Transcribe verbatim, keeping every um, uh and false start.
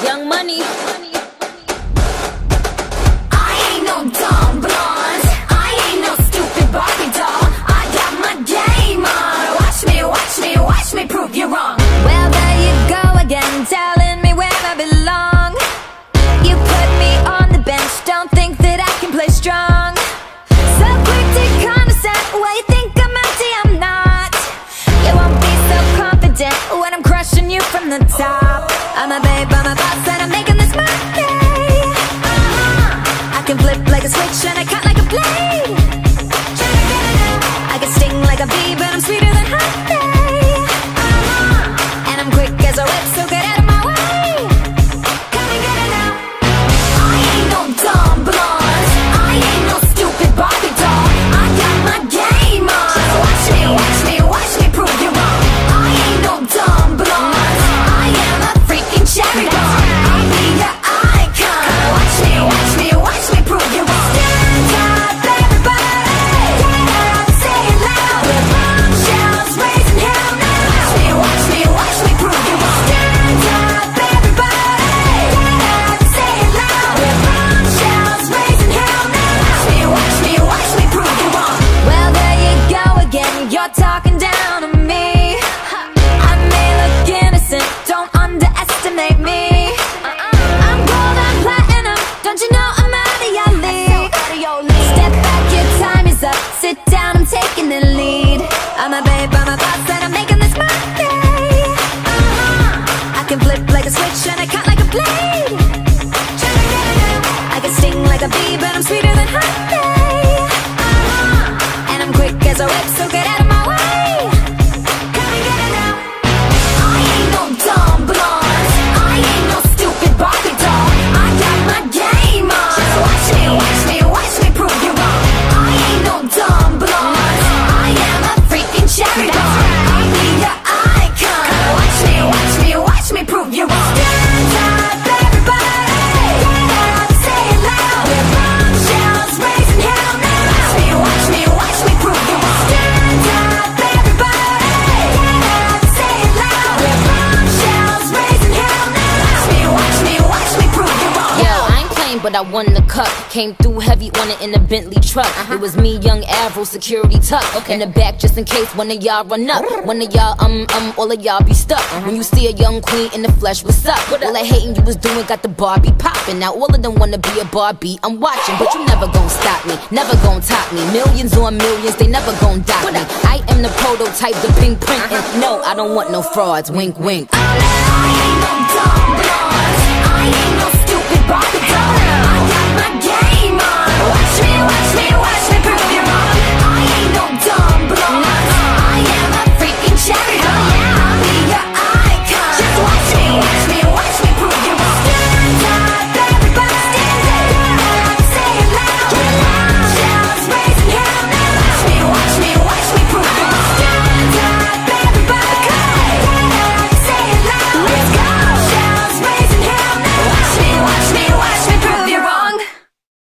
Young Money. I ain't no dumb blonde, I ain't no stupid Barbie doll. I got my game on. Watch me, watch me, watch me prove you wrong. Well, there you go again, telling me where I belong. You put me on the bench, don't think that I can play strong. So quick to condescend, well you think I'm empty, I'm not. You won't be so confident when I'm crushing you from the top. I'm a babe, I'm a boss, and I'm making this money. uh-huh. I can flip like a switch and I cut like a blade. I can sting like a bee, but I'm sweeter than honey. uh-huh. And I'm quick as a whip, so get out of my way. Come and get it now. I ain't no dumb blonde, I ain't no stupid Barbie doll. I got my game on. Watch me, watch me, watch me prove you wrong. I ain't no dumb blonde, I am a freaking cherry bomb. I'll be your icon. Watch me, watch me, watch me prove you wrong. Stand up, everybody, get up, say it loud. With bombshells raising hell now. Watch me, watch me, watch me prove you wrong. Stand up, everybody, get up, say it loud. With bombshells raising hell now. Watch me, watch me, watch me prove you wrong. Well, there you go again, you're talking down on me. I may look innocent, don't underestimate me. I'm gold, I'm platinum, don't you know I'm out of your league? Step back, your time is up, sit down, I'm taking the lead. I'm a babe, I'm a boss, and I'm making this money. uh-huh. I can flip like a switch and I cut like a blade. I can sting like a bee, but I'm sweeter than honey. uh-huh. And I'm quick as a whip, so get out of my way. Come and get it now. I ain't no dumb blonde, I ain't no stupid Barbie doll. I got my game on. Watch me, watch me, watch me prove you wrong. I ain't no dumb blonde, I am a freaking cherry bomb. I'll be your icon. Watch me, watch me, watch me prove you wrong. Stand up, everybody, get up, say it loud. With bombshells raising hell now. Watch me, watch me, watch me prove you wrong. Stand up, everybody, get up, say it loud. With bombshells raising hell now. Watch me, watch me, watch me prove you wrong. Yo, I ain't playing, but I won the cup. Came through heavy on it in a Bentley truck. It was me, young Avril, security tuck. In the back just in case one of y'all run up. One of y'all, um, um, all of y'all be stuck. When you see a young queen in the flesh, what's up? All that hating you was doing got the Barbie popping. Now all of them wanna be a Barbie. I'm watching, but you never gon' stop me. Never gon' top me. Millions on millions, they never gon' dock me. I am the prototype, the pink print. And no, I don't want no frauds. Wink, wink. I ain't no dumb blonde, I ain't no stupid Barbie doll. I got my game on. Watch me, watch me, watch